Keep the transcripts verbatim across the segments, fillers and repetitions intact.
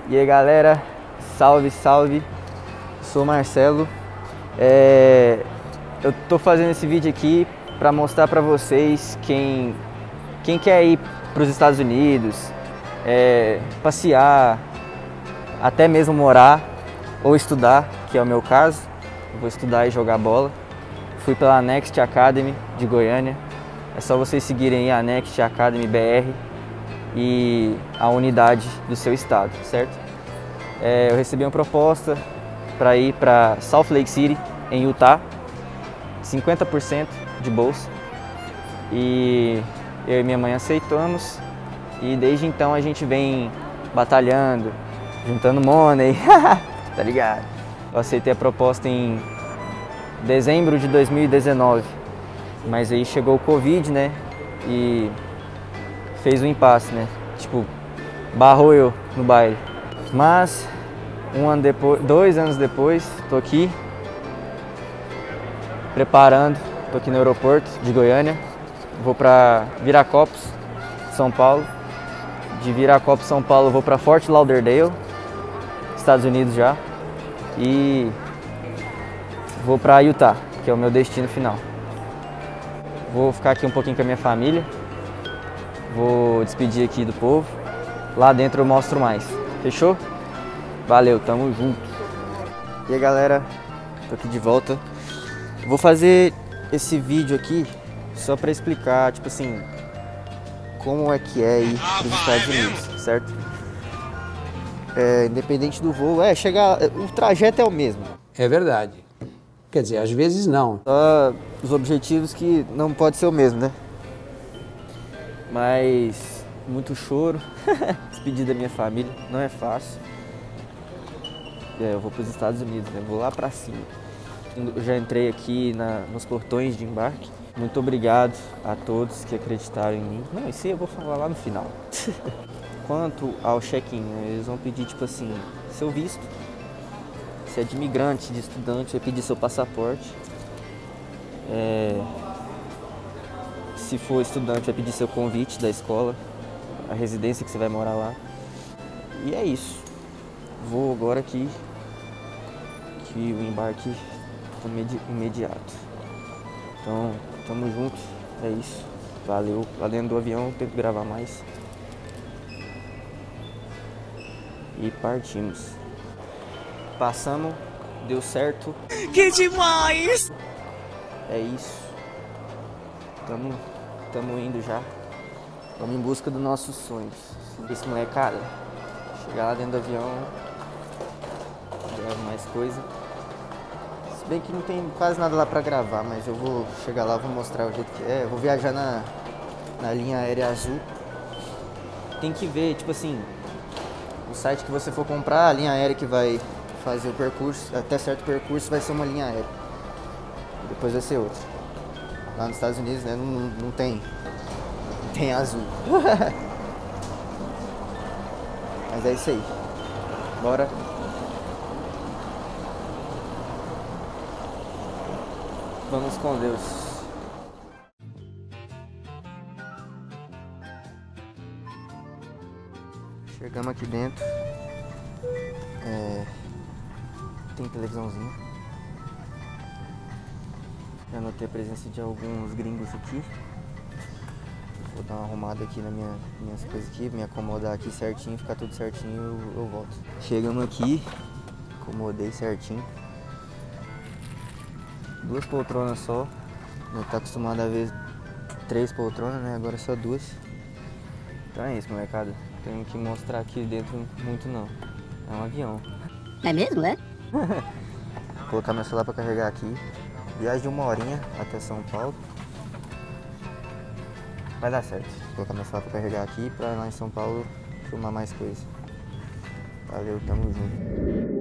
E aí galera, salve, salve, sou Marcelo. É... Eu tô fazendo esse vídeo aqui para mostrar para vocês quem, quem quer ir para os Estados Unidos, é... passear, até mesmo morar ou estudar, que é o meu caso. Eu vou estudar e jogar bola. Fui pela Next Academy de Goiânia. É só vocês seguirem aí a Next Academy B R e a unidade do seu estado, certo? É, eu recebi uma proposta para ir para Salt Lake City, em Utah, cinquenta por cento de bolsa, e eu e minha mãe aceitamos, e desde então a gente vem batalhando, juntando money, tá ligado? Eu aceitei a proposta em dezembro de dois mil e dezenove, mas aí chegou o Covid, né, e fez um impasse, né, tipo, barrou eu no baile. Mas, um ano depois, dois anos depois, tô aqui, preparando, tô aqui no aeroporto de Goiânia, vou para Viracopos, São Paulo. De Viracopos, São Paulo, vou para Fort Lauderdale, Estados Unidos já, e vou para Utah, que é o meu destino final. Vou ficar aqui um pouquinho com a minha família, vou despedir aqui do povo, lá dentro eu mostro mais. Fechou? Valeu, tamo junto. E aí galera, tô aqui de volta. Vou fazer esse vídeo aqui só pra explicar, tipo assim, como é que é ir pros Estados Unidos, certo? É, independente do voo, é, chegar, o trajeto é o mesmo. É verdade. Quer dizer, às vezes não. Só os objetivos que não pode ser o mesmo, né? Mas muito choro, despedir da minha família, não é fácil. É, eu vou para os Estados Unidos, né? Vou lá para cima. Eu já entrei aqui na, nos portões de embarque. Muito obrigado a todos que acreditaram em mim. Não, isso aí eu vou falar lá no final. Quanto ao check-in, né? Eles vão pedir, tipo assim, seu visto. Se é de imigrante, de estudante, vai pedir seu passaporte. É... Se for estudante, vai pedir seu convite da escola, a residência que você vai morar lá. E é isso. Vou agora aqui, que o embarque é imediato. Então, tamo junto, é isso. Valeu. Lá dentro do avião, tento gravar mais. E partimos. Passamos, deu certo. Que demais! É isso. Tamo, tamo indo já. Vamos em busca dos nossos sonhos. Esse molecada, chegar lá dentro do avião, gravar mais coisa. Se bem que não tem quase nada lá pra gravar, mas eu vou chegar lá, vou mostrar o jeito que é. Eu vou viajar na, na linha aérea azul. Tem que ver, tipo assim, o site que você for comprar, a linha aérea que vai fazer o percurso, até certo percurso vai ser uma linha aérea. Depois vai ser outra. Lá nos Estados Unidos, né, não, não tem, não tem azul. Mas é isso aí. Bora. Vamos com Deus. Chegamos aqui dentro. É... Tem televisãozinha. Já notei a presença de alguns gringos aqui. Vou dar uma arrumada aqui nas minha, minhas coisas aqui, me acomodar aqui certinho, ficar tudo certinho, eu, eu volto. Chegamos aqui, acomodei certinho. Duas poltronas só. Eu tá acostumado a ver três poltronas, né? Agora só duas. Então é isso, molecada. Tenho que mostrar aqui dentro muito não. É um avião. É mesmo, é? Vou colocar meu celular pra carregar aqui. Viagem de uma horinha até São Paulo. Vai dar certo. Vou colocar meu celular pra carregar aqui pra lá em São Paulo filmar mais coisa. Valeu, tamo junto.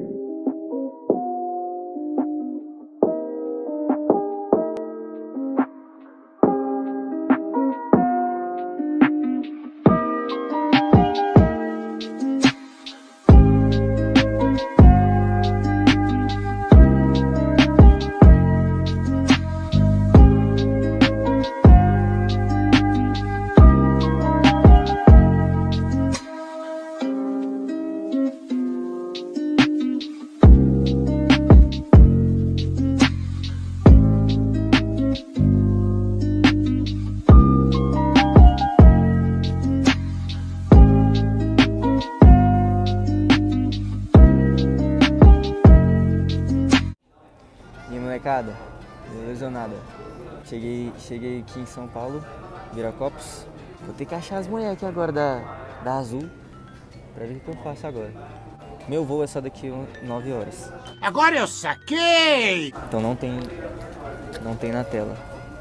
molecada, beleza ou nada? Cheguei, cheguei aqui em São Paulo, Viracopos. Vou ter que achar as mulheres aqui agora da, da Azul pra ver o que eu faço agora. Meu voo é só daqui a nove horas. Agora eu saquei! Então não tem, não tem na tela.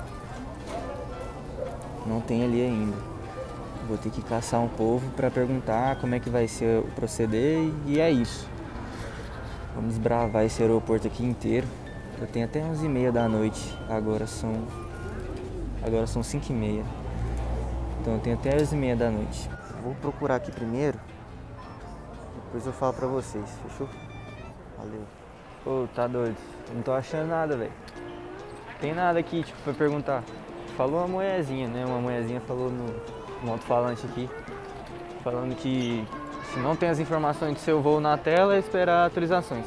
Não tem ali ainda. Vou ter que caçar um povo pra perguntar como é que vai ser o proceder e é isso. Vamos desbravar esse aeroporto aqui inteiro. Eu tenho até onze e meia da noite. Agora são, agora são cinco e meia. Então eu tenho até onze e meia da noite. Vou procurar aqui primeiro. Depois eu falo pra vocês, fechou? Valeu. Ô, tá doido. Não tô achando nada, velho. Tem nada aqui, tipo, pra perguntar. Falou uma mulherzinha, né? Uma mulherzinha falou no, no alto-falante aqui. Falando que se não tem as informações do seu voo na tela, é esperar atualizações.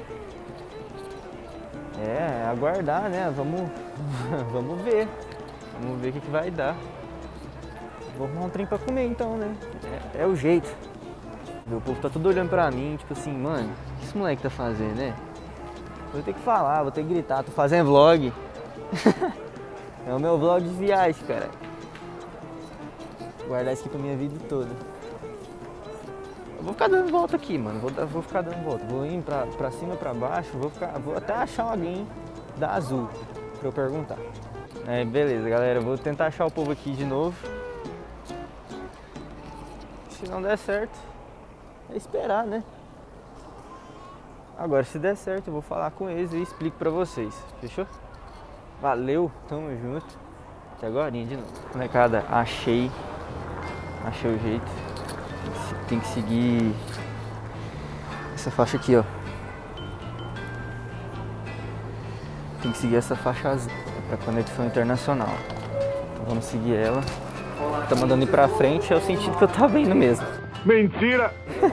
É, aguardar, né? Vamos, vamos ver. Vamos ver o que, que vai dar. Vou arrumar um trem pra comer então, né? É, é o jeito. O povo tá tudo olhando pra mim, tipo assim, mano, o que esse moleque tá fazendo, né? Vou ter que falar, vou ter que gritar, tô fazendo vlog. É o meu vlog de viagem, cara. Vou guardar isso aqui pra minha vida toda. Eu vou ficar dando volta aqui, mano. Vou, vou ficar dando volta. Vou ir pra, pra cima, pra baixo. Vou, ficar, vou até achar alguém da Azul pra eu perguntar. É, beleza, galera. Vou tentar achar o povo aqui de novo. Se não der certo, é esperar, né? Agora, se der certo, eu vou falar com eles e explico pra vocês. Fechou? Valeu, tamo junto. Até agora de novo. Molecada, achei. Achei o jeito. Tem que seguir essa faixa aqui, ó. Tem que seguir essa faixa azul para conexão internacional. Então vamos seguir ela. Tá mandando ir pra frente, é o sentido que eu tava indo mesmo. Mentira!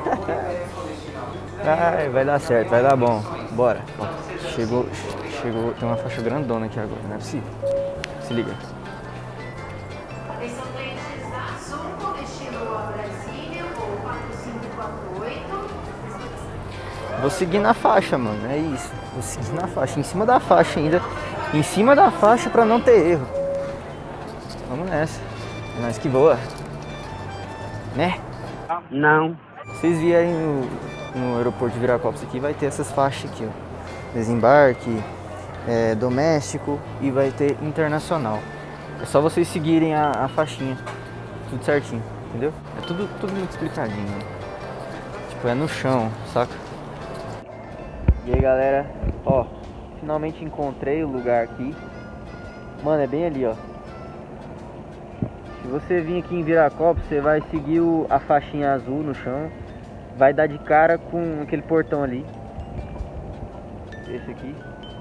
Ai, vai dar certo, vai dar bom. Bora. Ó, chegou, chegou, tem uma faixa grandona aqui agora, não é possível. Se liga. Atenção, clientes da Azul, com destino a Brasília, voo quatro cinco quatro oito. Vou seguir na faixa, mano, é isso. Vou seguir na faixa, em cima da faixa ainda. Em cima da faixa pra não ter erro. Vamos nessa. É nóis que voa. Né? Não. Vocês vierem no, no aeroporto de Viracopos aqui, vai ter essas faixas aqui, ó. Desembarque, é, doméstico e vai ter internacional. É só vocês seguirem a, a faixinha. Tudo certinho, entendeu? É tudo, tudo muito explicadinho, né? Tipo, é no chão, saca? E aí, galera, ó, finalmente encontrei o lugar aqui. Mano, é bem ali, ó. Se você vir aqui em Viracopos, você vai seguir o, a faixinha azul no chão. Vai dar de cara com aquele portão ali. Esse aqui.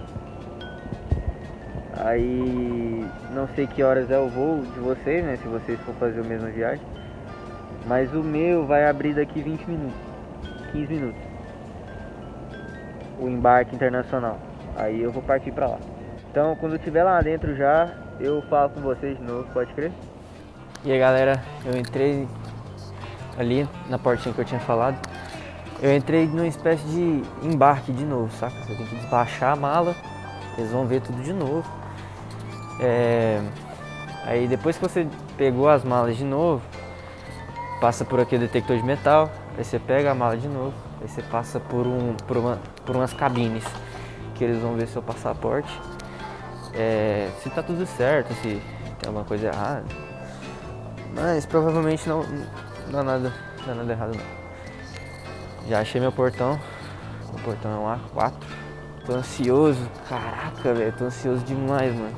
Aí, não sei que horas é o voo de vocês, né? Se vocês for fazer a mesma viagem. Mas o meu vai abrir daqui vinte minutos. quinze minutos. O embarque internacional. Aí eu vou partir pra lá. Então, quando eu estiver lá dentro já, eu falo com vocês de novo, pode crer? E aí, galera, eu entrei ali na portinha que eu tinha falado. Eu entrei numa espécie de embarque de novo, saca? Você tem que despachar a mala, eles vão ver tudo de novo. É... Aí depois que você pegou as malas de novo, passa por aquele detector de metal, aí você pega a mala de novo, aí você passa por, um, por, uma, por umas cabines, que eles vão ver seu passaporte. É... Se tá tudo certo, se tem alguma coisa errada. Mas provavelmente não, não dá nada, não dá nada errado não. Já achei meu portão. O portão é um A quatro. Tô ansioso. Caraca, velho. Tô ansioso demais, mano.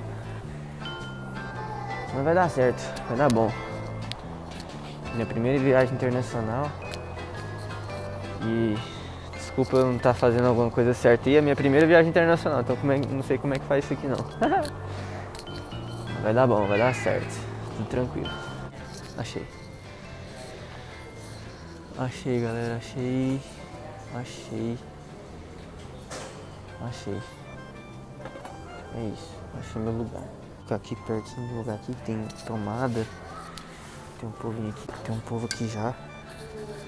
Mas vai dar certo. Vai dar bom. Minha primeira viagem internacional. E desculpa eu não estar fazendo alguma coisa certa. E a minha primeira viagem internacional. Então como é, não sei como é que faz isso aqui não. Vai dar bom, vai dar certo. Tudo tranquilo. Achei. Achei, galera. Achei. Achei. Achei. É isso. Achei meu lugar. Vou ficar aqui pertinho do lugar aqui. Tem tomada. Tem um povinho aqui. Tem um povo aqui já. Vou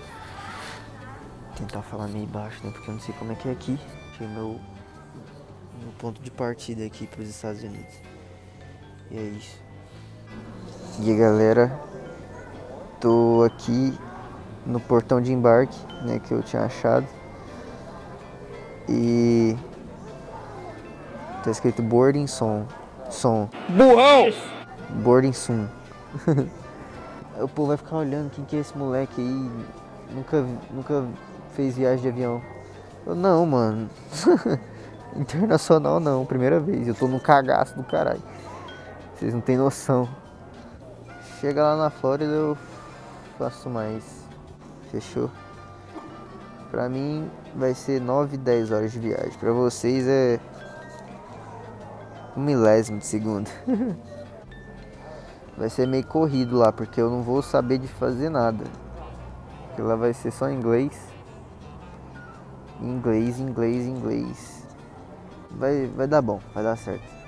tentar falar meio baixo, né? Porque eu não sei como é que é aqui. Achei meu, no ponto de partida aqui para os Estados Unidos. E é isso. E aí, galera, tô aqui no portão de embarque, né, que eu tinha achado. E tá escrito boarding soon. Som. Burrão! Boarding soon. O povo vai ficar olhando, quem que é esse moleque aí? Nunca, nunca fez viagem de avião. Eu, não, mano. Internacional não, primeira vez. Eu tô num cagaço do caralho. Vocês não tem noção. Chega lá na Flórida eu faço mais. Fechou? Pra mim vai ser nove, dez horas de viagem. Pra vocês é um milésimo de segundo. Vai ser meio corrido lá, porque eu não vou saber de fazer nada. Porque lá vai ser só inglês. Inglês, inglês, inglês. Vai, vai dar bom, vai dar certo.